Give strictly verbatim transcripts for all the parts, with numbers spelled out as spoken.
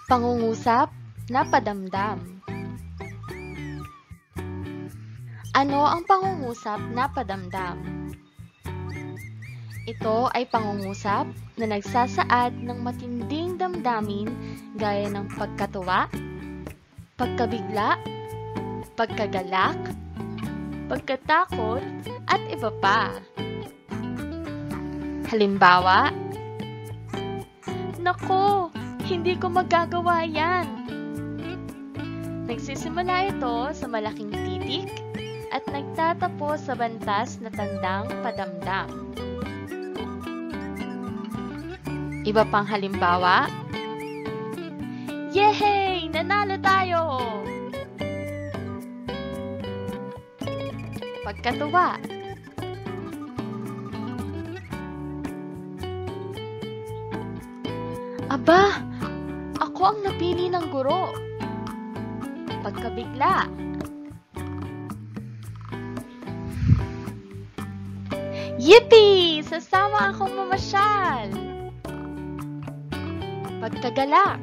Pangungusap na padamdam. Ano ang pangungusap na padamdam? Ito ay pangungusap na nagsasaad ng matinding damdamin gaya ng pagkatuwa, pagkabigla, pagkagalak, pagkatakot, at iba pa. Halimbawa, "Naku, hindi ko magagawa yan." Nagsisimula ito sa malaking titik at nagtatapos sa bantas na tandang padamdam. Iba pang halimbawa, "Yehey! Nanalo tayo!" Pagkatuwa. "Aba! Ako ang napili ng guro." Pagkabigla. "Yippee! Sasama akong mamasyal." Pagkagalak.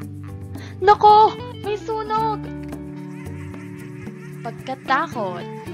"Nako! May sunog!" Pagkatakot.